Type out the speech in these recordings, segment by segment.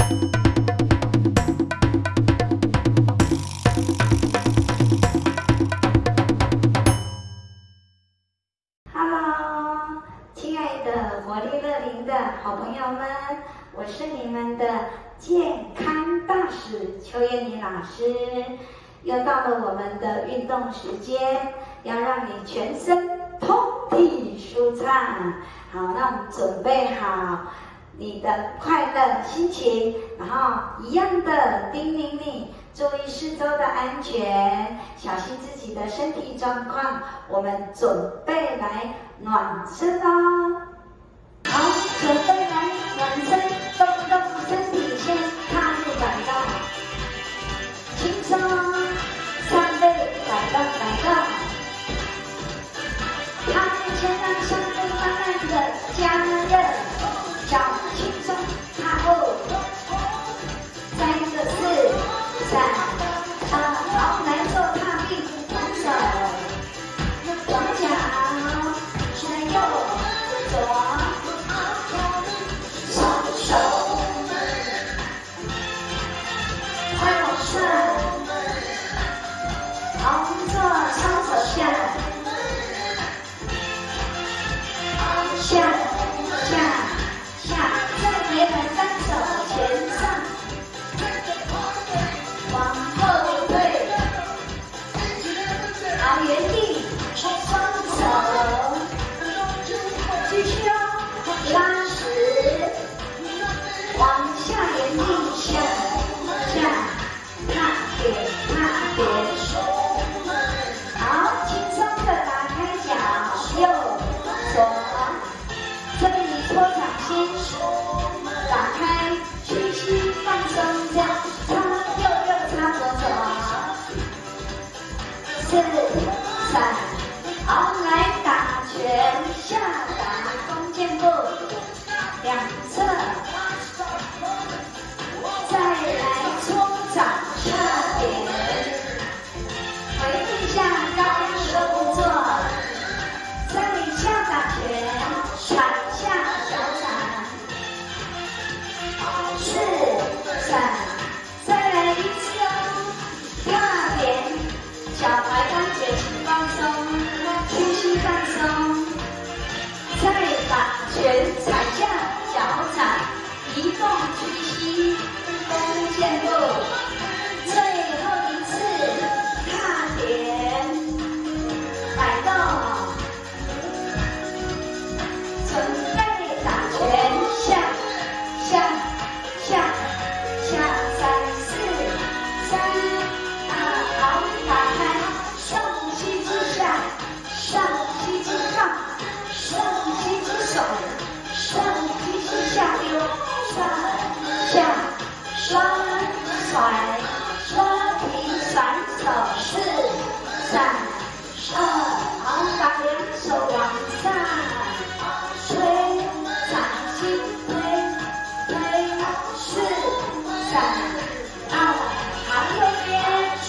Hello， 亲爱的活力乐龄的好朋友们，我是你们的健康大使邱燕妮老师。又到了我们的运动时间，要让你全身通体舒畅。好，那我们准备好你的快乐心情，然后一样的叮咛你，注意四周的安全，小心自己的身体状况。我们准备来暖身咯。好，准备来暖身，动动身体，先踏入摆动，轻松，3倍摆动摆动，踏入前方相对慢慢的加热，脚轻松踏步，3个4、3、2，好，来做踏壁，反手，双脚，现在右左，双手，再往上，好，我们做双手下，下下，再回来单手前上，往后退，好，原地，双手，继续哦，拉直，往下原地下踏点，好，轻松的打开脚，右左，这里搓掌心，打开屈膝放松，这样擦右擦左4、3，好，来打拳下打弓箭步，两侧，再来搓掌下点，回应下刚刚的动作，这里下打拳，甩下小掌，4、3，再来一次哦，踏点，脚踝关节轻放松，屈膝放松，再把拳踩下脚掌，移动屈膝，弓箭步，最后一次踏点，摆动，准备打拳下3、4、3、2，好，打开，上膝之下，上膝之上，上膝之手，上膝之下丢，上下双甩，双提甩手，4、3、2，好，把两手往上推，掌心推，4、3、2，好，右边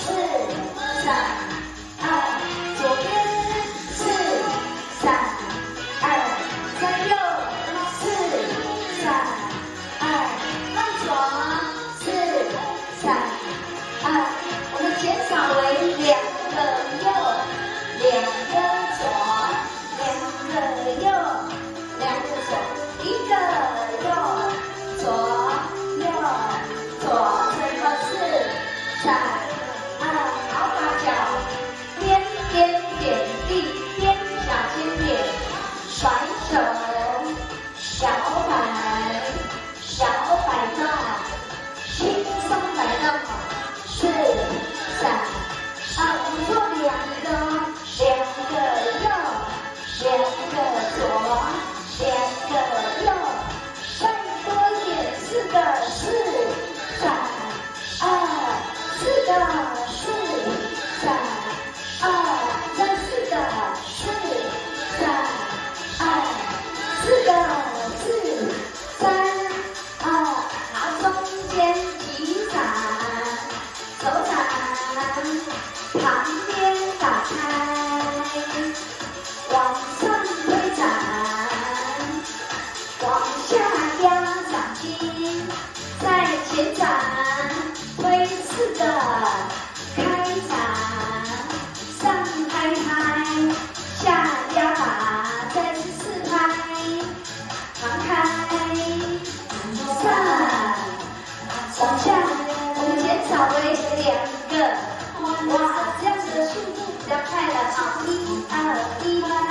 4、3、2，左边4、3、2，再右4、3、2，放左4、3、2，我们减少为2个右，2个左，2个右，2个左，1个右左左，最后4、3、2，好，把脚边点地，边小尖点，甩手，小摆动，轻松摆动，4、3、2，我们做2个，2个右，2个左，2个右，再多一点，4个4、3、2，4个4、3、2，再4个4、3、2，4个4、3、2，好，中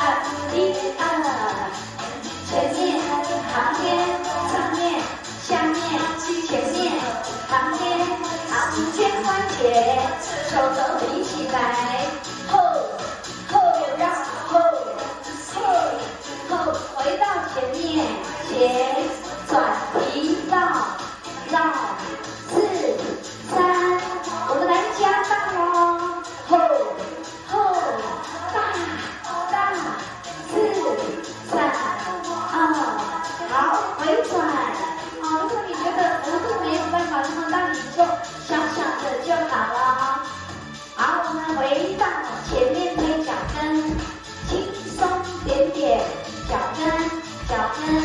一二，前面、旁边、上面、下面、前面、旁边，好，肩关节，手肘提起来，后让后，回到前面，前转提绕4、3，我们来加大喽，后大4、3、2，好，回转。好，如果你觉得幅度没有办法那么大，你就小小的就好了。好，我们回到前面推脚跟，轻松点点，脚跟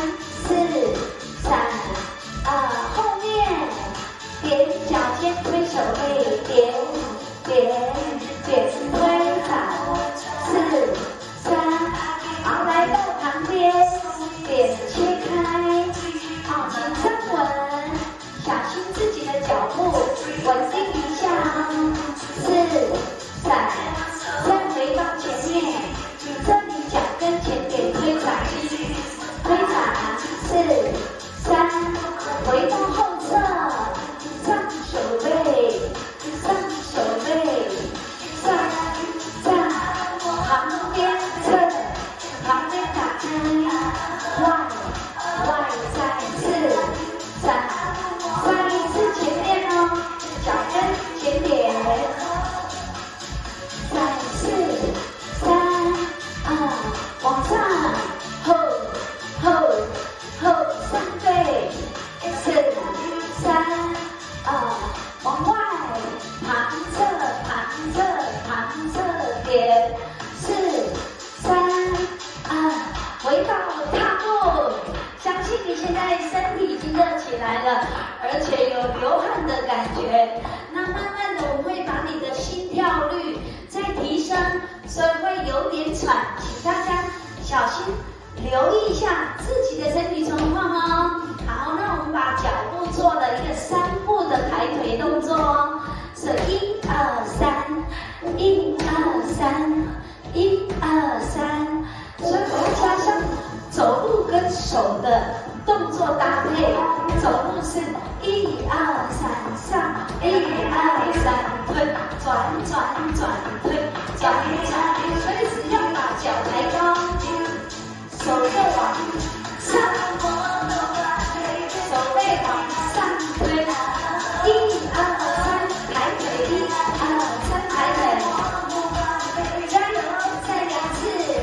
4、3、2，后面踮脚尖推手背，踮推掌4、3，好，来到旁边，点切开，好，请站稳，小心自己的脚步，稳定一下，4、3，再回到前面，这里脚跟前点推掌4、3，回到后侧，上手背，站，旁边打开，外在4、3，再一次前面哦，脚跟前点，再4、3、2，往上，后上背，4、3、2，往外，旁侧点4、3、2，回到踏步。相信你现在身体已经热起来了，而且有流汗的感觉。那慢慢的，我们会把你的心跳率再提升，所以会有点喘，请大家小心留意一下自己的身体状况哦。好，那我们把脚步做了一个3步的抬腿动作哦，是1、2、3，1、2、3，1、2、3，所以我要加上走路跟手的动作搭配，走路是1、2、3上，1、2、3推，转，随时要把脚抬高，手就往上，手背往上推，1、2、3抬腿，1、2、3抬腿，加油，再2次。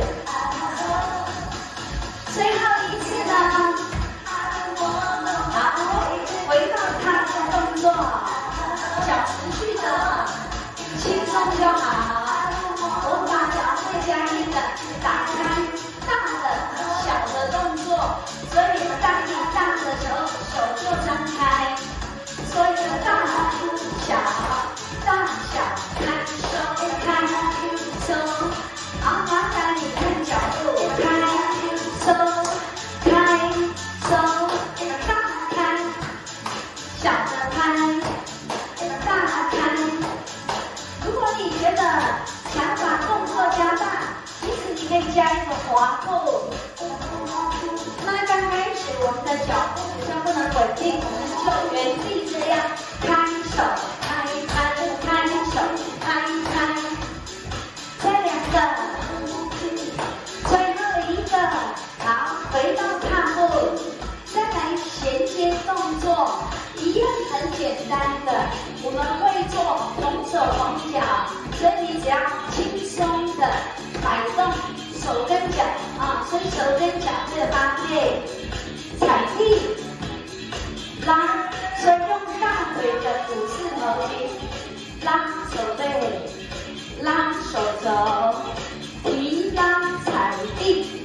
最后一次呢，好，回到踏步动作，脚持续的轻松就好。我们把脚会加一个打开大的、小的动作，所以当你大的时候，手就张开，所以大小开收，好，麻烦你看脚步开收，大开，小的开，大开。如果你觉得想把动作加大，其实你可以加一个滑步。那刚开始我们的脚步比较不能稳定，我们就原地这样开手，开手，开。再2个，最后一个，好，回到踏步，再来衔接动作，一样很简单的，我们会做同手同脚，所以你只要轻松的摆动手跟脚啊，所以手跟脚这个搭配，踩地拉，所以用大腿的股四头肌拉手背，拉手肘，提拉踩地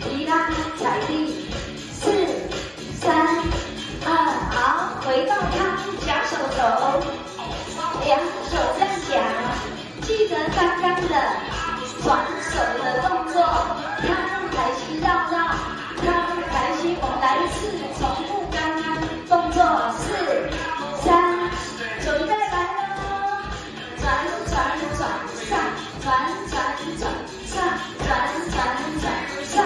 ，4、3、2，好，回到踏步夹手肘，2手这样夹，记得刚刚的转手的动作，跳入台膝绕，我们来1次，重复刚刚动作，4、3，准备来喽，转上，上，转，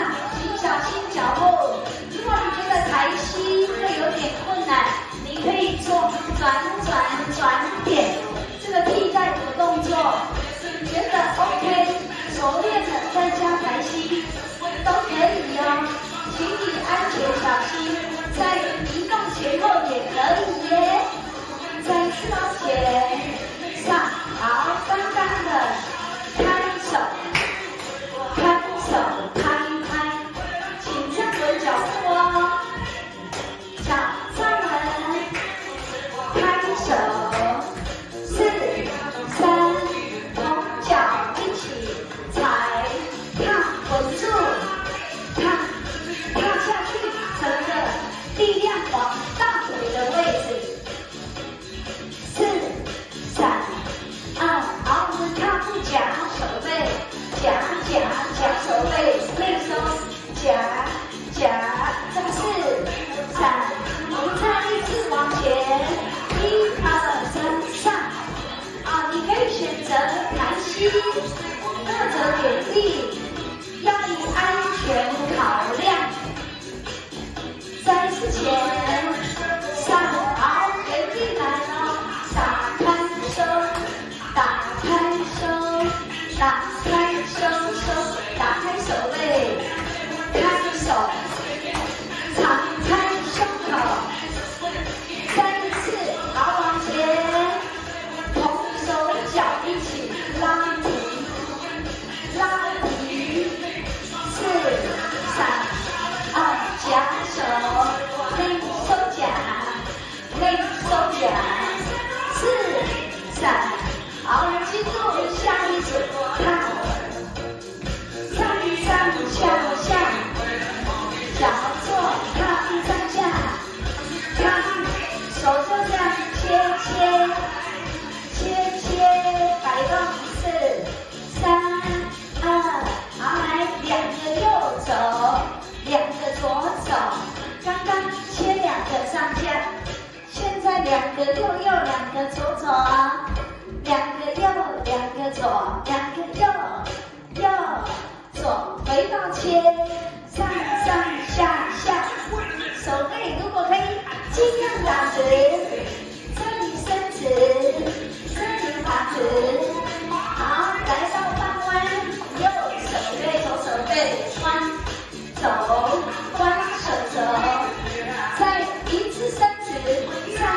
前上，好，刚刚的开手，开手，开，请站稳脚步哦，脚站稳，开手，4、3，同脚一起踩，踏稳住，踏下去，整个力量往大腿的位置。4、3、2，好，我们踏步夹手背，夹手背，内收，夹，再4、3，我们再一次往前，1、2、3，上。啊，你可以选择弹膝，或者点地，要以安全考量。再一次前，上，好，原地来了，打开收，打开收，打开收，打开手背，开手，敞开胸口，再一次，好，往前，同手脚一起拉提，4、3、2，夹手，内收夹，4、3，好，记住下一组踏，上下，脚坐踏上下，手就这样切，摆动4、3、2，好，来2个右手，2个左手，刚刚切2个上下，现在2个右，2个左，2个右，2个左，2个右，左，回到切，上下，手背如果可以尽量打直，这里伸直，这里打直，好，来到半弯，右手背弯，弯手肘，再一次伸直，上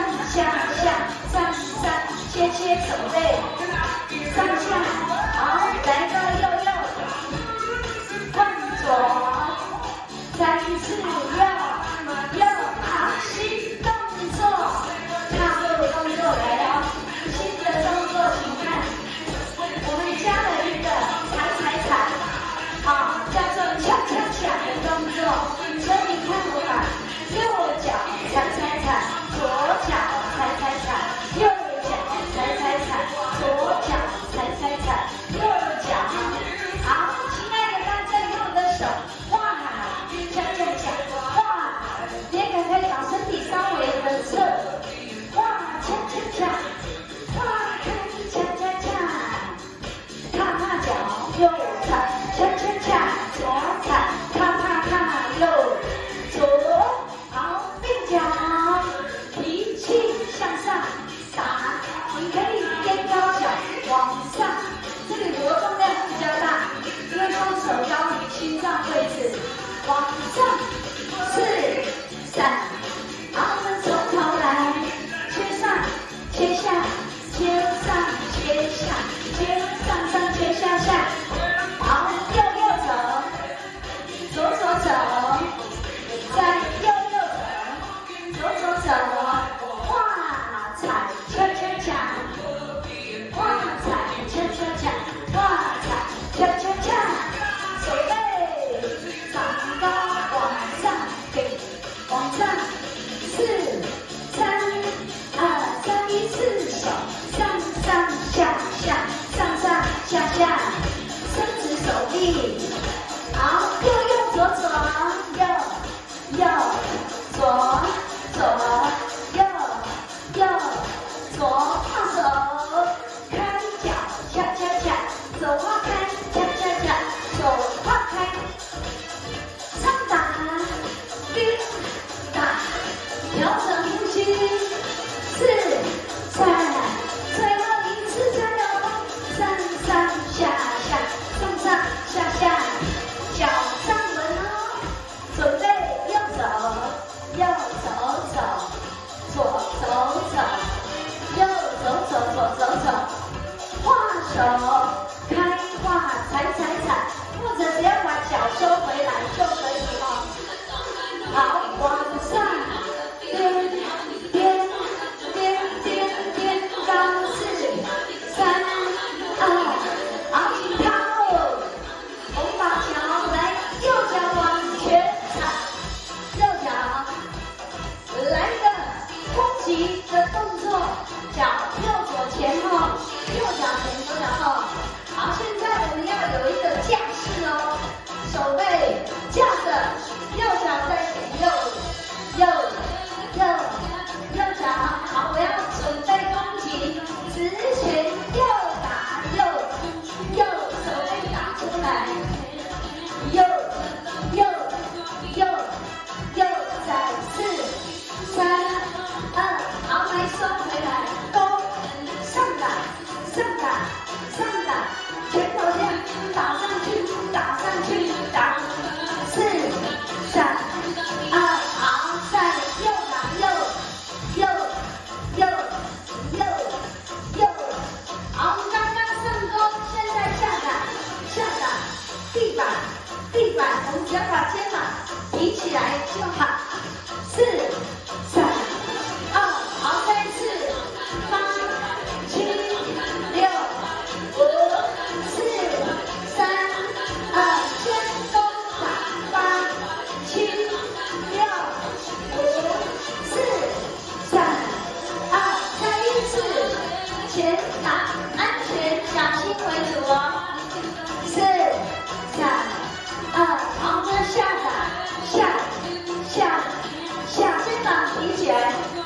下，切手背，上下，好，来到右，换左，再一次右，好，新动作，踏步动作来了，新的动作，请看，我们加了一个踩，好，叫做恰的动作，所以你看我把右脚踩，左脚踩，右脚踩，左脚踩，右脚，好，亲爱的大家用的手，哇，恰，哇，也可以把身体稍微的侧，哇，恰，哇，恰，踏脚，右踩，恰，左踩，踏，右，左，好，并脚，提气向上，打，你可以踮高脚往上，这里活动量比较大，因为双手高于心脏位置，往上，4、3，好，我们从头来，切上，切下，切上，切下，切上，切下，好，右手，左手，再右手，左手，哇，踩，恰，哇，踩，恰，哇，踩，恰，手背长高往上，4、3、2、3，一次手上下，伸直手臂，好，右左，右左，右左，放手，开脚，恰，手画开，恰，手画开，上打，低打，调整呼吸，4、3，最后一次加油，上下，脚站稳哦，准备右手走，左手走，右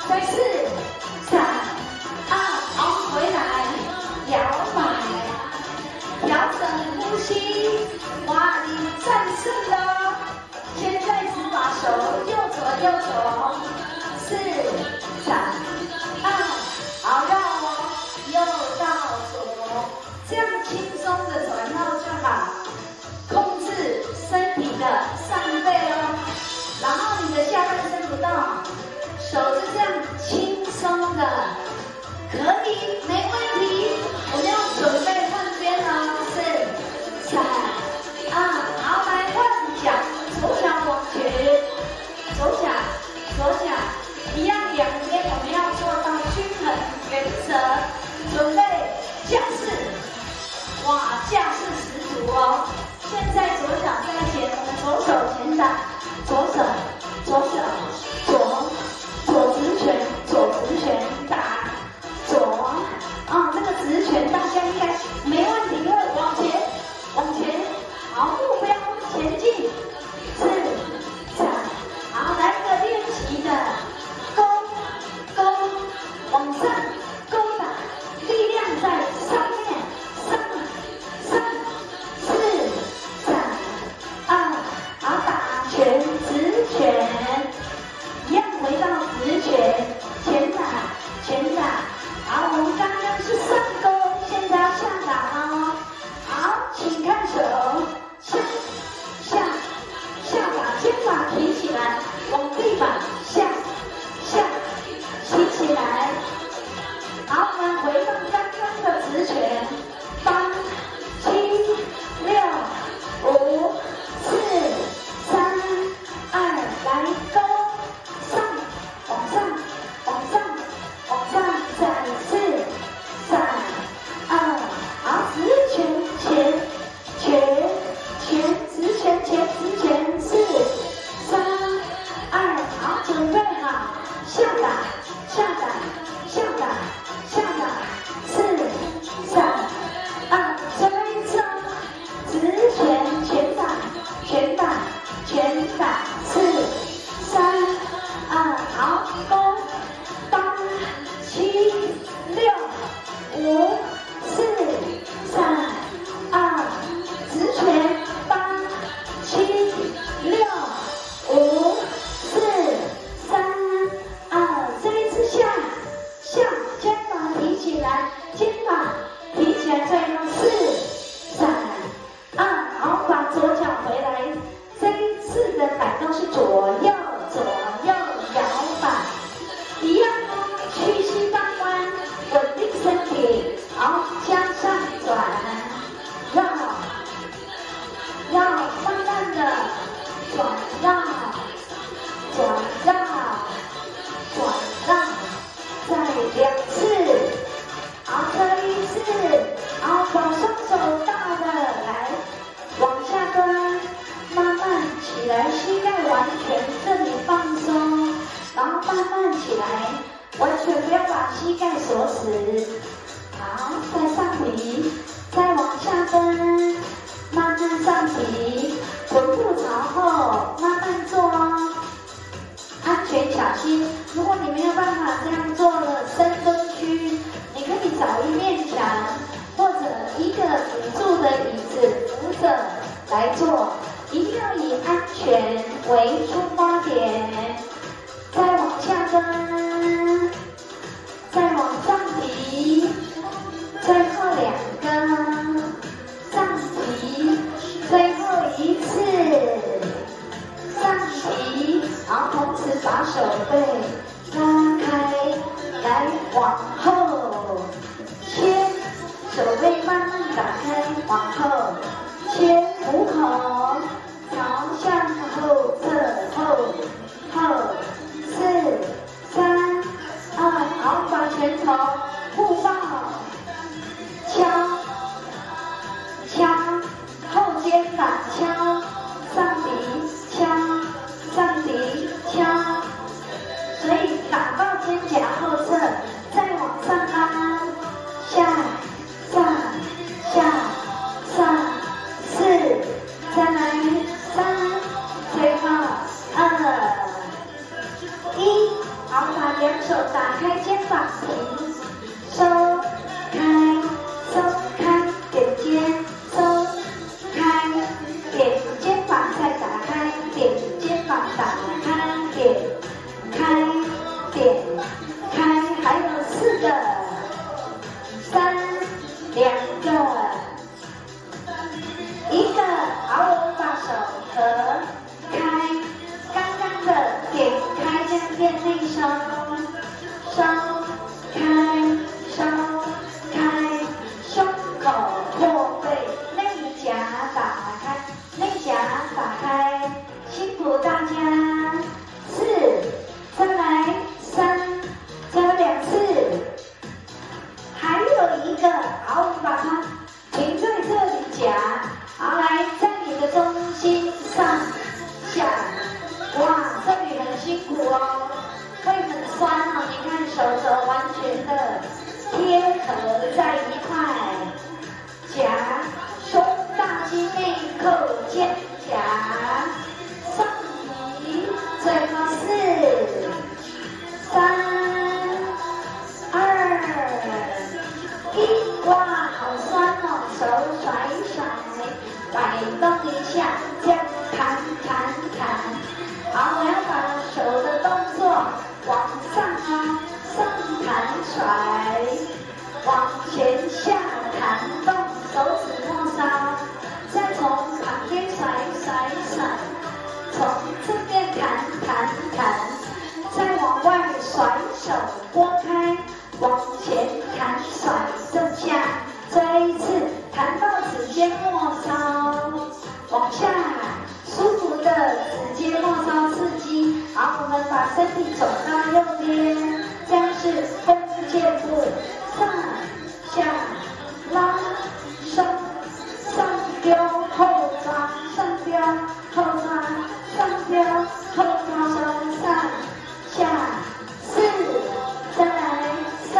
再4、3、2，好，回来，摇摆，调整呼吸。哇，你战胜了！现在只把手右左右左，4、3、2，好，让我右到左，这样轻松的转绕就好。控制身体的上背哦，然后你的下半身不动，手就这样轻松的，可以，没问题。我们要准备换边哦，4、3、2，好，来换脚，左脚往前，左脚，一样两边我们要做到均衡原则。准备架势，哇，架势十足哦。现在左脚在前，我们左手前打，左直拳打左，这个直拳大家应该没问题，因为往前，好，目标前进，4、3，好，来个练习的勾，往上勾打，力量在上面，3、4、3、2，好，打拳直拳，一样回到直拳，前打，好，我们刚刚是上勾，现在要下打哦，好，请看手，下打，肩膀提起来，往地板下，提起来，好，我们回到刚刚的直拳，8、7、6、5、4、3、2，来勾上，往上，再4、3、2，好，直拳前4、3、2，好，准备好，下打，4、3、2，最后一次哦，直拳前打，4、3、2，好，勾8、7、6、5、4、3、2，直拳8、7、6、5、4、3、2，这一次下，肩膀提起来，再用4、3、2，好，把左脚回来，这一次的摆动是左右摇摆，一样哦，屈膝放弯，稳定身体，好，向上转，绕，慢慢的转绕，再2次，好，这一次，好，把双手大的来往下端，慢慢起来，膝盖完全这里放松，然后慢慢起来，完全不要把膝盖锁死。好，再上提，再往下蹲，慢慢上提，臀部朝后，慢慢做哦。安全小心，如果你没有办法这样做了深蹲区，你可以找一面墙或者一个辅助的椅子扶着来做，一定要以安全为出发点。再往下蹲，再往上提，最后2个上提，最后一次上提，然后同时把手背拉开，来往后切，手背慢慢打开，往后切，虎口朝向后侧，后4、3、2，好，把拳头互抱，敲，后肩膀敲，上提敲，所以打到肩胛后侧，再往上拉，上4，再来3，最后2、1，好，把2 手打开肩膀平，收开，收开，点肩，收开，点肩膀再打开，点肩膀打开，点开，点开，还有4个，3、2个，1个，好，我们把手合开，刚刚的点开这样变内收，收开，收开，胸口驼背，内夹打开，内夹打开，辛苦大家，4，再来3，再2次，还有一个，好，我们把它停在这里夹，好，来，在你的中心上下，哇，这里很辛苦哦，会很酸哦，你看手肘完全的贴合在一块，夹，胸大肌内扣肩胛，上移，最后4、3、2、1，哇，好酸哦，手甩甩，摆动一下，这样弹弹弹。好，我要把手的动作往上啊，上弹甩，往前下弹动，手指末梢，再从旁边甩甩甩，从这边弹弹弹，再往外甩手拨开，往前弹甩正下，这一次弹到指尖末梢，往下。舒服的指尖末梢刺激，好，我们把身体走到右边，这样是弓箭步，上下拉伸，上丢后抓，上丢后抓，上丢后抓，手上下4，再来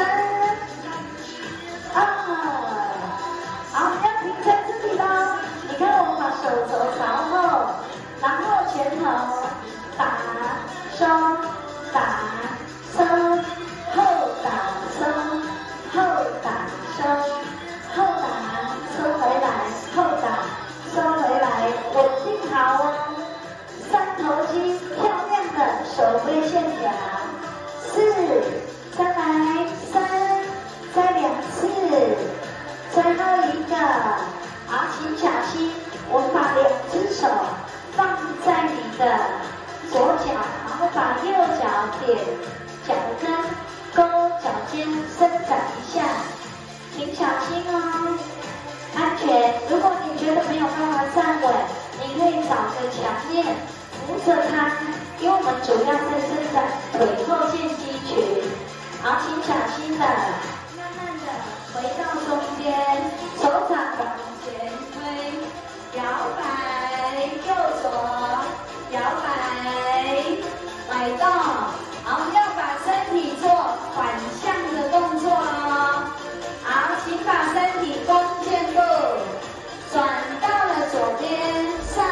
3、2，好，要停在这里咯。你看我们把手肘朝后。然后前头打收打收，后打收后打收后打收回来，后打收回来，稳定好哦。3头肌漂亮的手背线条，4，再来3，再2次，最后一个，好，请小心，我们把2只手。放在你的左脚，然后把右脚点脚跟，勾脚尖，伸展一下，请小心哦，安全。如果你觉得没有办法站稳，你可以找个墙面扶着它，因为我们主要在伸展腿后线肌群。好，请小心的，慢慢的回到中间，手掌往前推，摇摆。右左摇摆，摆动，好，要把身体做反向的动作哦。好，请把身体弓箭步转到了左边，上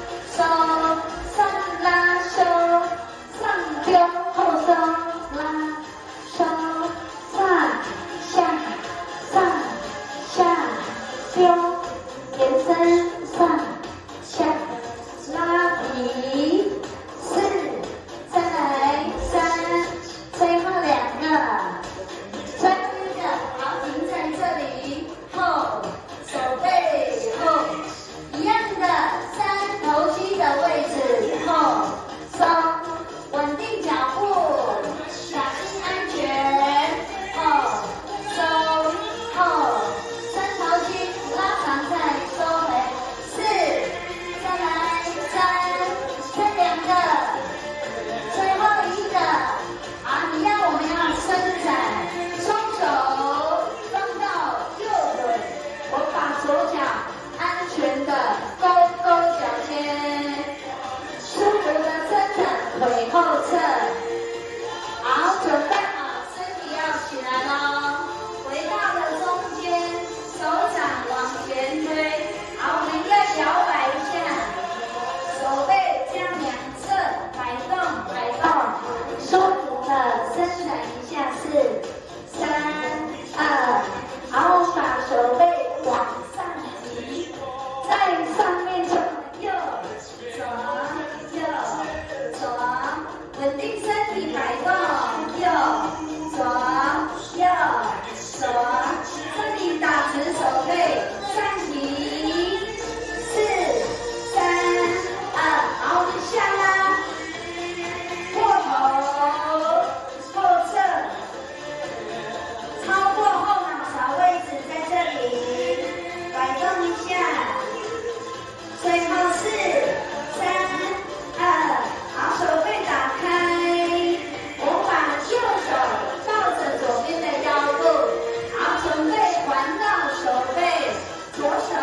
收，上拉收，上丢后收拉。 伸展一下，4、3、2，好，我们把手背往上提，在上面就右左右左，稳定身体摆动，右左右左，这里打直手背，上提，4、3、2，好，我们下拉，过头，后侧，超过后脑勺位置，在这里摆动一下，最后4、3、2，好，手背打开，我把右手抱着左边的腰部，好，准备环绕手背，左手，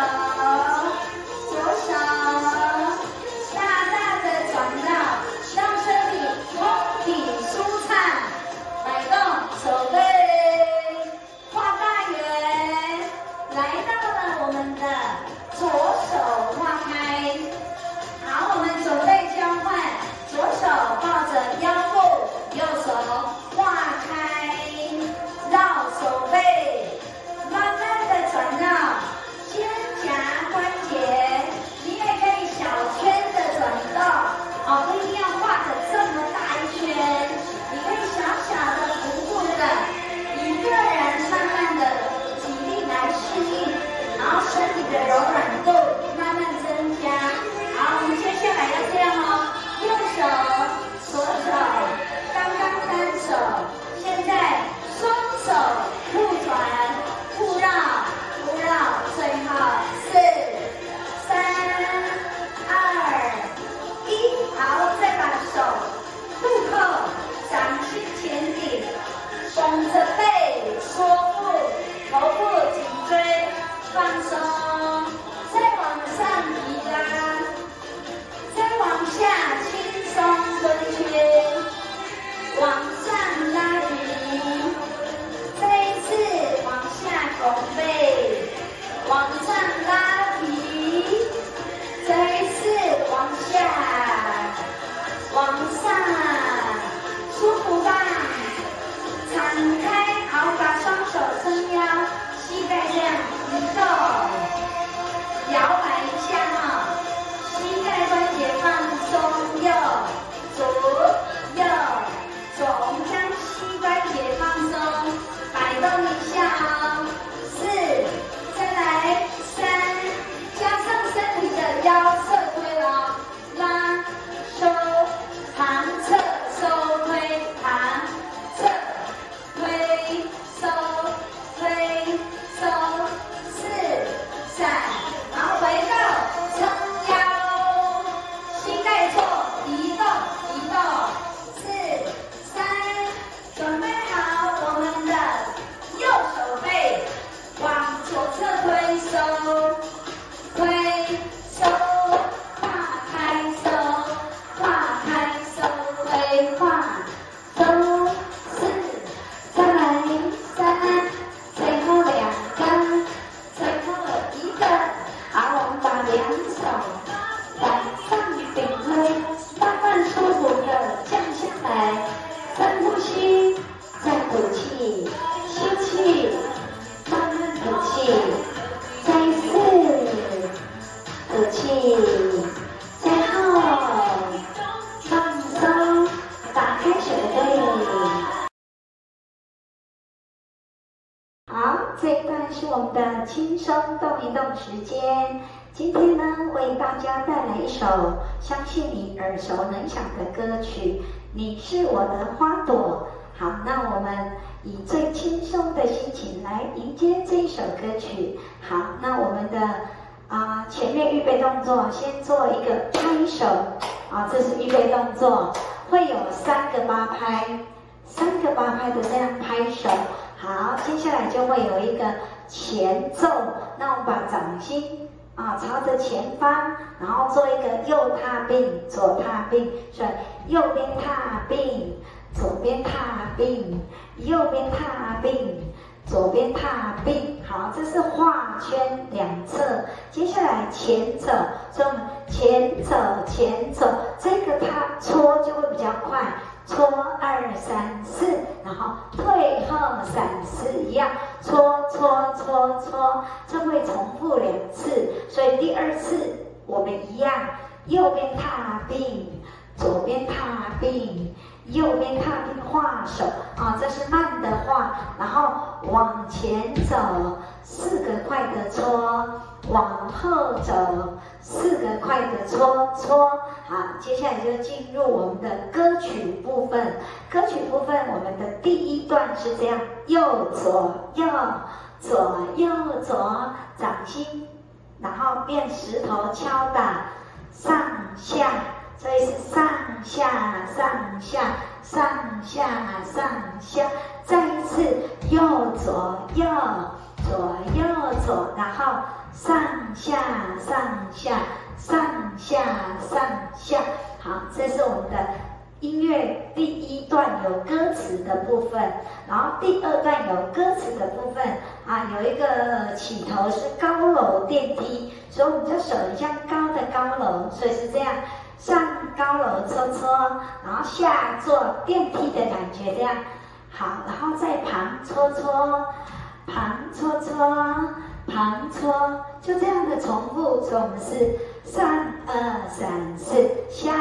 大大的转绕，让身体通体舒畅，摆动手背，画大圆，来到了我们的左手画开，好，我们准备交换，左手抱着腰部，右手画开，绕手背，慢慢的转绕肩胛关节，你也可以小圈的转动，哦，不一定要画的这么大一圈，你可以小小的、逐步的，一个人慢慢的体力来适应，然后身体的柔软度慢慢增加。好，我们接下来要这样哦，右手、左手，刚刚单手，现在双手互转、互绕、最后4、3、2、1，好，再把手入扣，掌心前顶，绷着背，缩腹，头部颈椎放松，再往上提拉，再往下轻松蹲圈，往上拉平，这一次往下拱背，往上拉平，这一次往下，往上，舒服吧？敞开，好，把双手伸腰，膝盖这样移动，摇摆一下哈，膝盖关节放松，右左，我们将膝关节放松，摆动一下哦，4，再来3，加上身体的腰侧推哦，拉收旁侧收推旁侧推收推收，4、3，然后回到撑腰，膝盖做移动，4、3，准备好我们的右手背往左侧推收，画开收，推画收，4，再来3，最后2个，最后1个，好，我们把2手往上顶推，慢慢舒服的降下来，深呼吸，再吐气，吸气，慢慢吐气，再4，吐气，最后放松，打开手背。好，这一段是我们的轻松动一动时间。今天呢，为大家带来一首相信你耳熟能详的歌曲《你是我的花朵》。好，那我们以最轻松的心情来迎接这一首歌曲。好，那我们的前面预备动作，先做一个拍手，这是预备动作，会有3个8拍，3个8拍的这样拍手。好，接下来就会有一个前奏，那我们把掌心朝着前方，然后做一个右踏并，左踏并，所以右边踏并，左边踏并，右边踏并，左边踏并。好，这是画圈2侧。接下来前走，所以我们前走，这个它搓就会比较快， 搓2、3、4，然后退后3、4一样，搓搓搓搓，这会重复2次，所以第2次我们一样，右边踏并，左边踏并。右边踏并画手啊，这是慢的画，然后往前走4个快的搓，往后走4个快的搓搓。好，接下来就进入我们的歌曲部分。歌曲部分，我们的第1段是这样：右左右，左右左，掌心，然后变石头敲打，上下。所以是上下上下上下上下，再一次右左右左右左，然后上下上下上下上下。好，这是我们的音乐第1段有歌词的部分，然后第2段有歌词的部分啊，有一个起头是高楼电梯，所以我们就手很像高的高楼，所以是这样。上高楼搓搓，然后下坐电梯的感觉，这样好，然后在旁搓搓，旁搓搓，旁搓，就这样的重复。所以我们是上2、3、4，下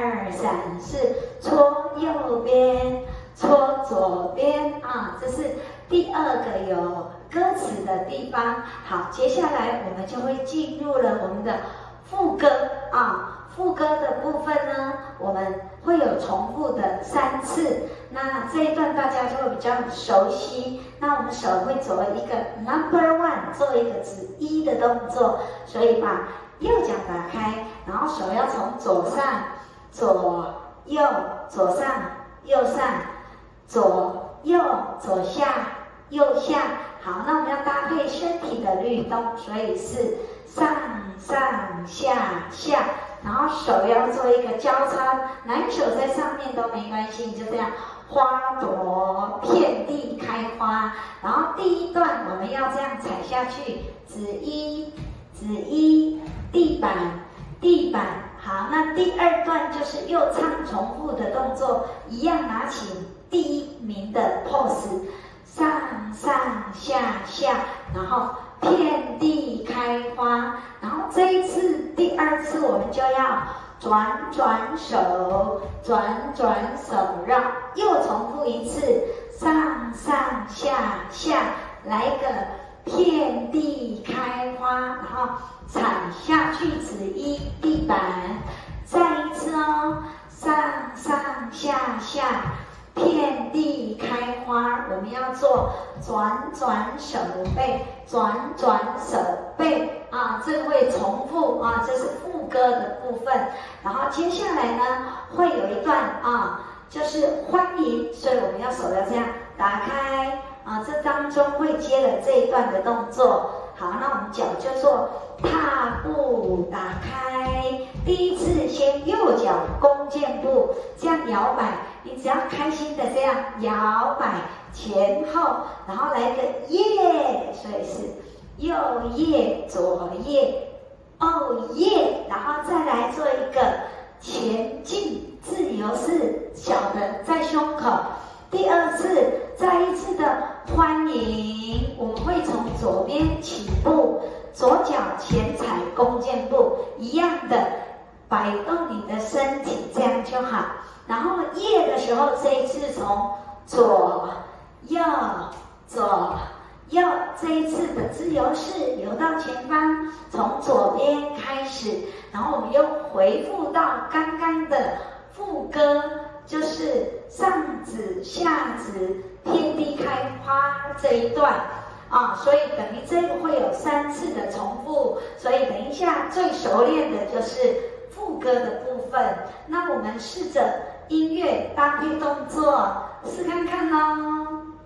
2、3、4，搓右边，搓左边啊，这是第2个有歌词的地方。好，接下来我们就会进入了我们的副歌啊。副歌的部分呢，我们会有重复的3次。那这一段大家就会比较熟悉。那我们手会做一个 No.1， 做一个指1的动作，所以把右脚打开，然后手要从左上、左右、左上、右上、左右、左下、右下。好，那我们要搭配身体的律动，所以是上上下下。然后手要做一个交叉，男手在上面都没关系，就这样，花朵遍地开花。然后第1段我们要这样踩下去，指1，指1，地板，地板。好，那第2段就是又唱重复的动作，一样拿起第1名的 pose， 上上下下，然后遍地开花。然后这一次第2次我们就要转转手，转转手绕，又重复1次，上上下下，来一个遍地开花，然后踩下去指1，地板，再一次哦，上上下下，遍地开花。我们要做转转手背，转转手背啊，这个会重复啊，这是副歌的部分。然后接下来呢，会有一段啊，就是欢迎，所以我们要手要这样打开啊，这当中会接了这一段的动作。好，那我们脚就做踏步打开，第1次先右脚弓箭步，这样摇摆，你只要开心的这样摇摆前后，然后来一个耶，所以是右耶左耶哦耶，然后再来做一个前进自由式，小的在胸口。第2次再一次的欢迎，我们会从左边起步，左脚前踩弓箭步，一样的摆动你的身体，这样就好。然后耶的时候，这一次从左右左右，这一次的自由式流到前方，从左边开始，然后我们又回复到刚刚的副歌，就是上指下指遍地开花这一段啊，所以等于这个会有3次的重复，所以等一下最熟练的就是副歌的部分。那我们试着音乐搭配动作试看看咯。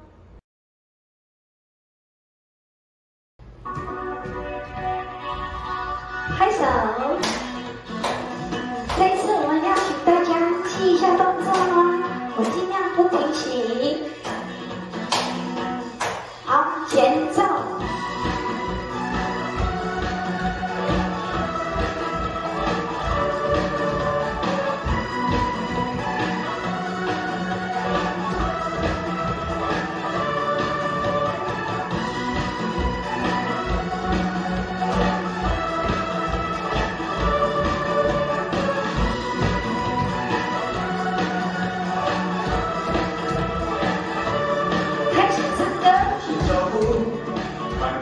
拍手。这一次我们要请大家记一下动作哦，我尽量不停息。好，前奏。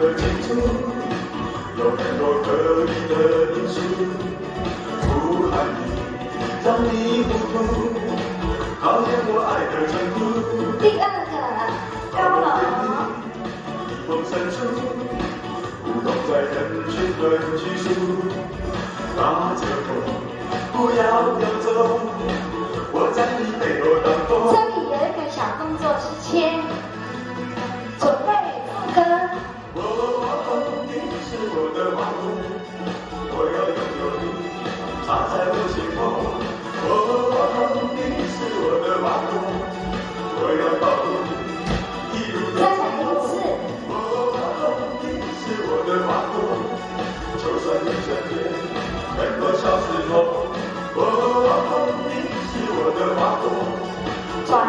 的清楚，有很多可疑的因素，不含你让你糊涂，考验我爱的程度。 第二个高楼， 逆风深处，舞动在人群分居处，拉着我，不要飘走，我在你背后当风。 这里有一个小动作是牵，准备副歌。 你是我的马路，我要拥有你，插在我心窝。你是我的马路，我要保护你，一路再来一次。 你是我的马路，就算你身边很多小石头。你是我的马路， 转，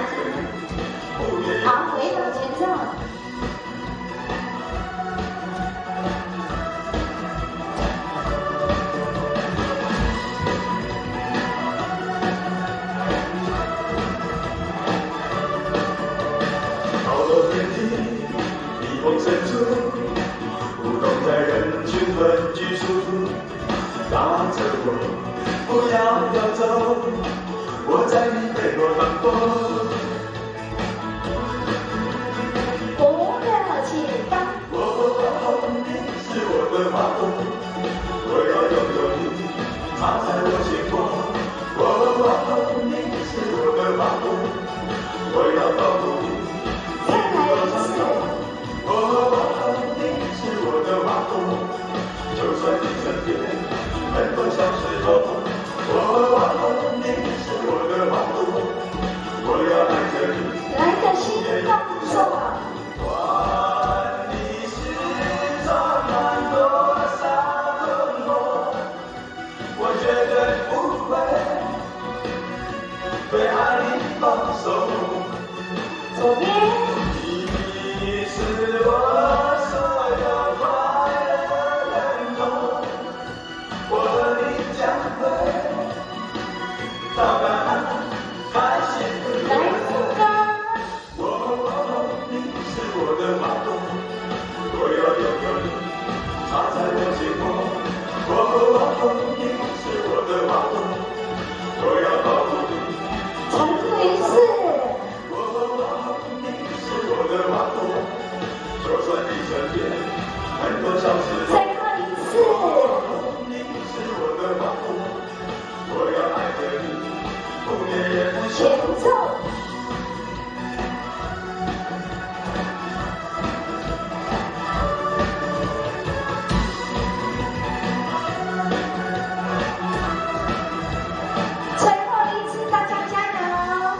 好，回到前奏。 逆风深处，舞动在人群分居处，拉着我，不要飘走，我在你背后当风。 不热情当。 你是我的马路，我要拥有你，插在我心窝。你是我的马路，我要保护你。 再来一次。 你是我的马路，就算你身边很多小石头。你是我的马路，我要爱着你。 来个新动作。 管你是装满多少困惑，我绝对不会对爱你放手。 左边。 你是我所有快乐源头，我和你将会到达开心的来副歌。 你是我的马路，我要拥有你，插在我心窝。你是我的马路，我要保护你。 重复一次。 你是我的马路，就算你身边很多小石头。 最后一次。 你是我的马路，我要爱着你，不眠也不休。 前奏。最后一次，大家加油！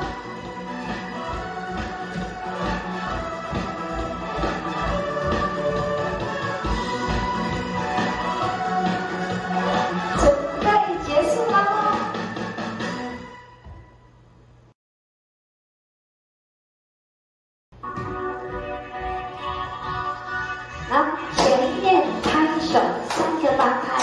准备结束喽。然后前面拍手3个八拍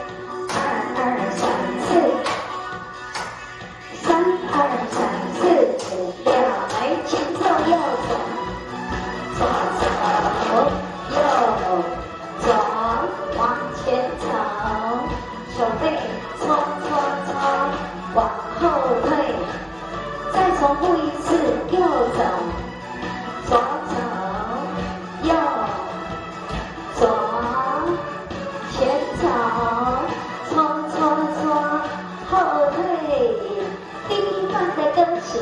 ，1、2、3、4，3、2、3、4、5、6，来前奏右转，左走，右走，往前走，手背搓搓搓，往后退，再重复一次，右走，左走，右。左，前走，搓搓搓，后退。第一段的歌词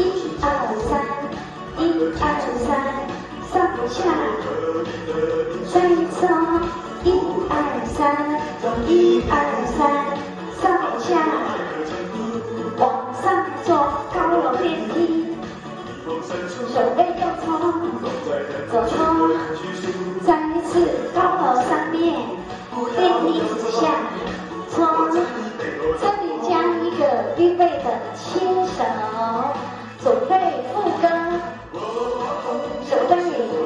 1、2、3，1、2、3，上下，再走，1、2、3，1、2、3，上下，往上做高楼电梯，手背右搓，左搓。再一次高楼上面，电梯直下，搓，这里加一个预备的牵手，准备副歌，手背，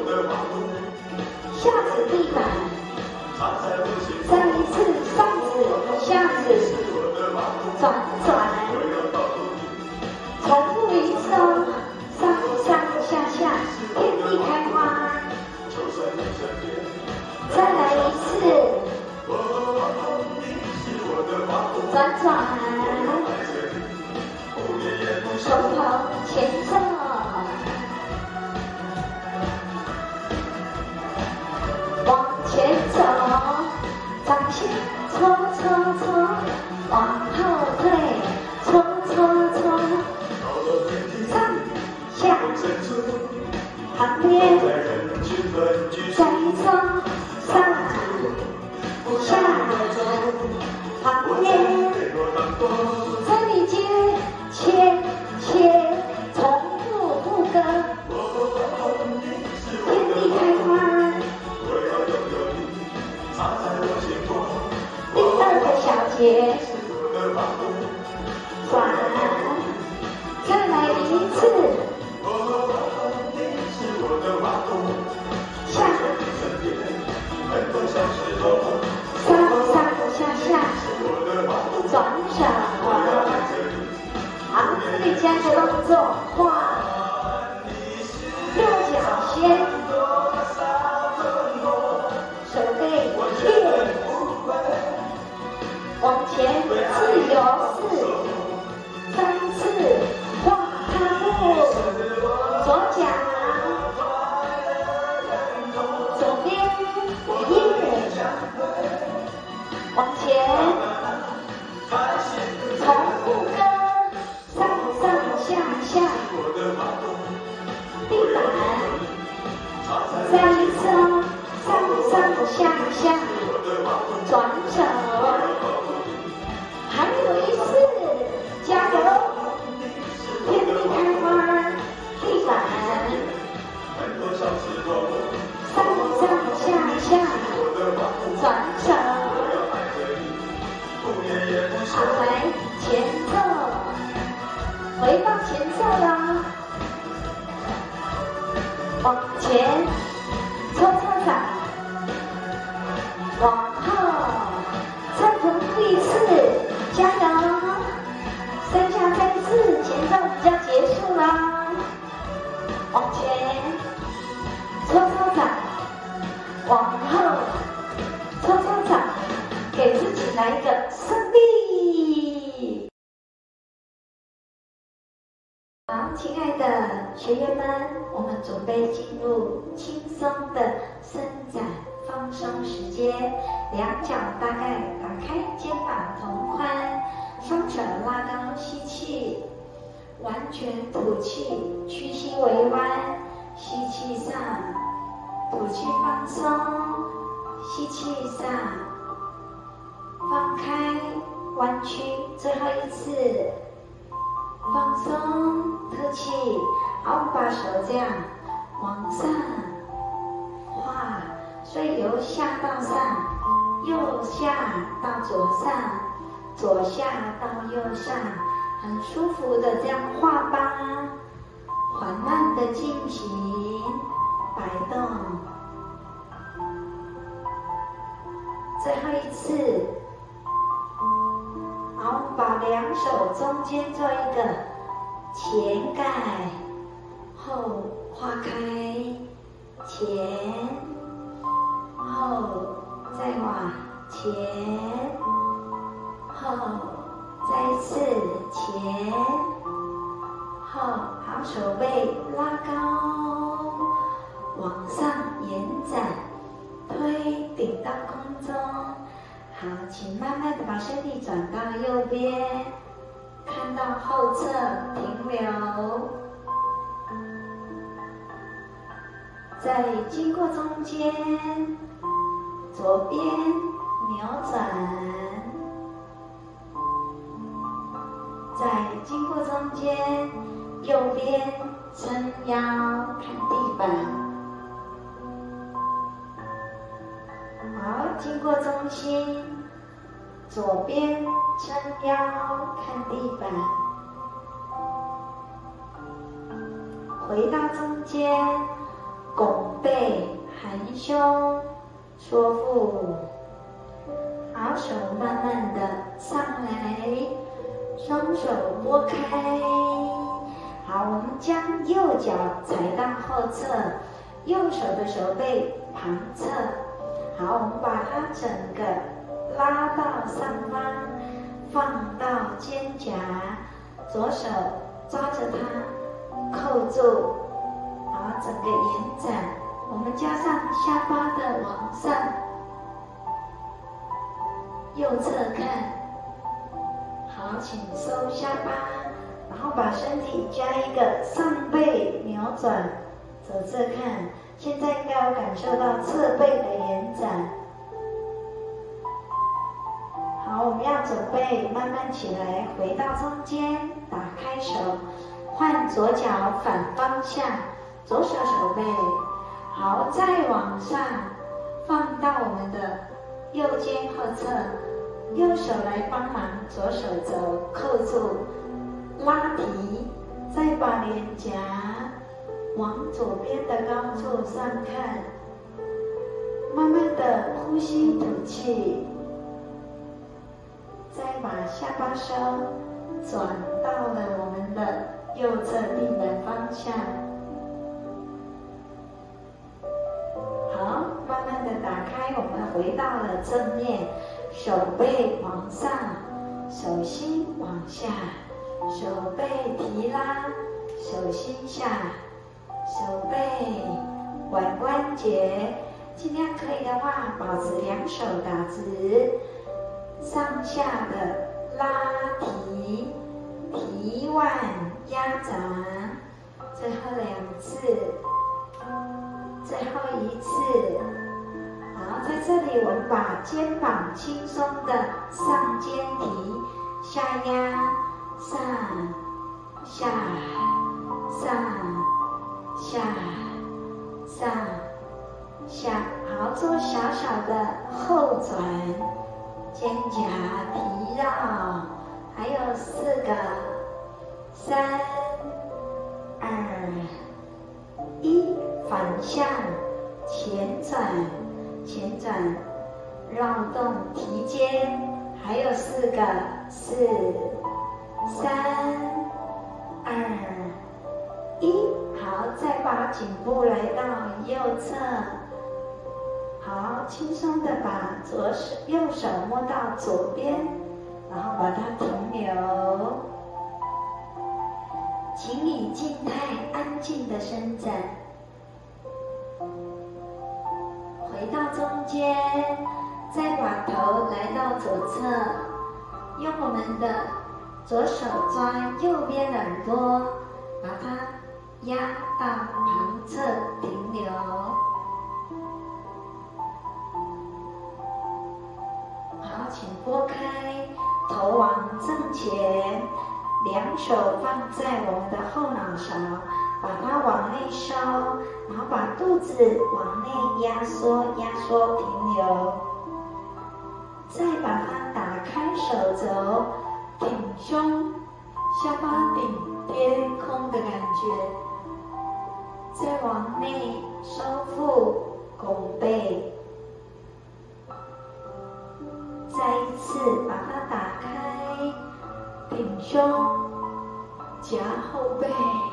下指地板，再一次上指下指，转转，重复一次哦，上上下下，天地开花。 往后退，搓搓搓，上下旁边再搓上下旁边，这里接切切，重复副歌，天地开花。第二个小节，转，再来一次，下，上下，转手，好，这里加个动作，画，右脚先，手背贴。往前自由3次，画踏步，左脚，左边1，往前，重复歌，上下，地板，再一次哦，上下，转手。还有一次，加油！天地开花，地板，上下，转手，好，来前奏，回到前奏啦，往前，搓掌，往后，再重复一次。加油！剩下3次，前奏就要结束啦。往前，搓掌，往后，搓掌，给自己来一个胜利。好，亲爱的学员们，我们准备进入轻松的伸展放松时间，两脚大概打开，肩膀同宽，双手拉高，吸气，完全吐气，屈膝微弯，吸气上，吐气放松，吸气上，放开，弯曲，最后一次，放松，吐气，好，我们把手这样往上画。所以由下到上，右下到左上，左下到右上，很舒服的这样画吧，缓慢的进行摆动。最后一次，好，把两手中间做一个前盖，后画开，前。后再往前，后再一次前后，好，手背拉高，往上延展，推顶到空中。好，请慢慢的把身体转到右边，看到后侧停留，再经过中间。左边扭转，再经过中间，右边撑腰看地板。好，经过中心，左边撑腰看地板，回到中间，拱背含胸。缩腹，好，手慢慢的上来，双手拨开。好，我们将右脚踩到后侧，右手的手背旁侧。好，我们把它整个拉到上方，放到肩胛，左手抓着它，扣住，好，整个延展。我们加上下巴的往上，右侧看， 好，请收下巴，然后把身体加一个上背扭转，走这看。现在应该有感受到侧背的延展。好，我们要准备慢慢起来，回到中间，打开手，换左脚反方向，左手手背。好，再往上放到我们的右肩后侧，右手来帮忙，左手肘扣住，拉提，再把脸颊往左边的高处上看，慢慢的呼吸吐气，再把下巴收，转到了我们的右侧地板方向。好，慢慢的打开，我们回到了正面，手背往上，手心往下，手背提拉，手心下，手背腕关节，尽量可以的话，保持两手打直，上下的拉提，提腕压掌，最后2次。最后1次，好，在这里我们把肩膀轻松的上肩提，下压，上下上下上下，好，做小小的后转，肩胛提绕，还有4个，3、2、1。反向前转，前转，绕动提肩，还有4个，4、3、2、1，好，再把颈部来到右侧，好，轻松的把右手摸到左边，然后把它停留，请以静态安静的伸展。回到中间，再把头来到左侧，用我们的左手抓右边耳朵，把它压到旁侧停留。好，请拨开，头往正前，两手放在我们的后脑勺，把它往内收，然后把肚子往内压缩，压缩停留，再把它打开手肘，挺胸，下巴顶天空的感觉，再往内收腹拱背，再一次把它打开，挺胸，夹后背。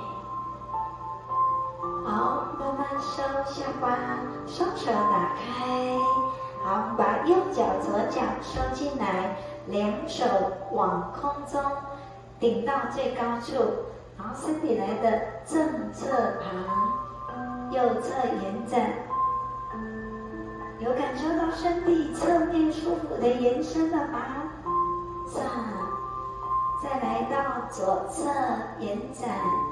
好，慢慢收下巴，双手打开。好，把右脚、左脚收进来，两手往空中顶到最高处，然后身体来的正侧旁，右侧延展，有感受到身体侧面舒服的延伸了吗？上，再来到左侧延展。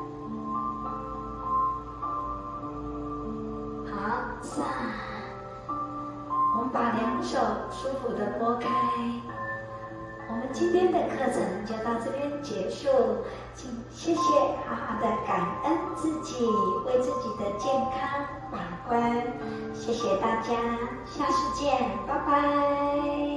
上，我们把两手舒服的拨开。我们今天的课程就到这边结束，请谢谢，好好的感恩自己，为自己的健康把关。谢谢大家，下次见，拜拜。